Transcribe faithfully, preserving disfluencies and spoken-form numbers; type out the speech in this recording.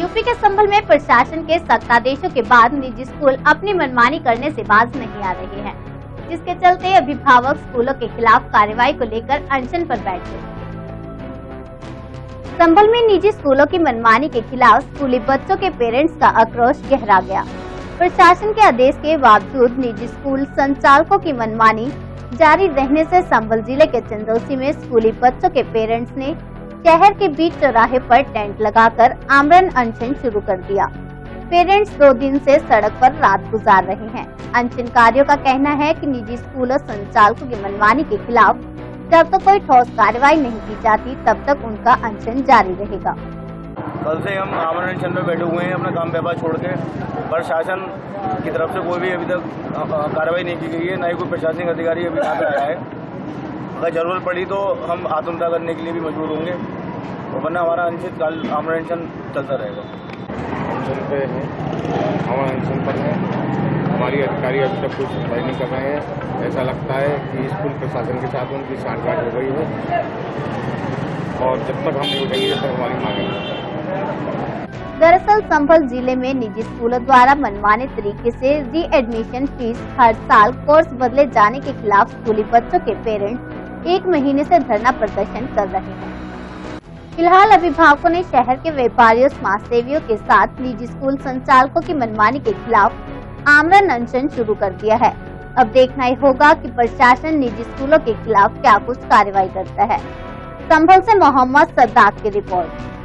UP के संभल में प्रशासन के सख्त आदेशों के बाद निजी स्कूल अपनी मनमानी करने से बाज नहीं आ रहे हैं, जिसके चलते अभिभावक स्कूलों के खिलाफ कार्रवाई को लेकर अनशन पर बैठ गए। संभल में निजी स्कूलों की मनमानी के खिलाफ स्कूली बच्चों के पेरेंट्स का आक्रोश गहरा गया। प्रशासन के आदेश के बावजूद निजी स्कूल संचालकों की मनमानी जारी रहने से संभल जिले के चंदौसी में स्कूली बच्चों के पेरेंट्स ने शहर के बीच चौराहे पर टेंट लगाकर आमरण अनशन शुरू कर दिया। पेरेंट्स दो दिन से सड़क पर रात गुजार रहे हैं। अनशनकारियों का कहना है कि निजी स्कूलों संचालकों की मनमानी के खिलाफ जब तक कोई ठोस कार्रवाई नहीं की जाती तब तक उनका अनशन जारी रहेगा। कल से हम आमरण अनशन में बैठे हुए हैं, अपना काम व्यापार छोड़ के। प्रशासन की तरफ से कोई भी अभी तक कार्रवाई नहीं की गई है, न ही कोई प्रशासनिक अधिकारी अभी यहाँ पे आया है। अगर जरूरत पड़ी तो हम आत्महत्या करने के लिए भी मजबूर होंगे, वरना हमारा अनशन कल आमरण अनशन चलता रहेगा। अनशन पे है, आमरण अनशन पर है। हमारी अधिकारी अभी तक कोई सुनवाई नहीं कर रहे हैं। ऐसा लगता है कि स्कूल प्रशासन के साथ उनकी साठगांठ हो गई है और जब तक हम नहीं उठेंगे तब तक हमारी मांगेंगे। दरअसल संभल जिले में निजी स्कूलों द्वारा मनमाने तरीके से री एडमिशन फीस हर साल कोर्स बदले जाने के खिलाफ स्कूली बच्चों के पेरेंट्स एक महीने से धरना प्रदर्शन कर रहे हैं। फिलहाल अभिभावकों ने शहर के व्यापारियों समाज सेवियों के साथ निजी स्कूल संचालकों की मनमानी के खिलाफ आमरण अनशन शुरू कर दिया है। अब देखना ही होगा कि प्रशासन निजी स्कूलों के खिलाफ क्या कुछ कार्रवाई करता है। संभल से मोहम्मद सद्दाक की रिपोर्ट।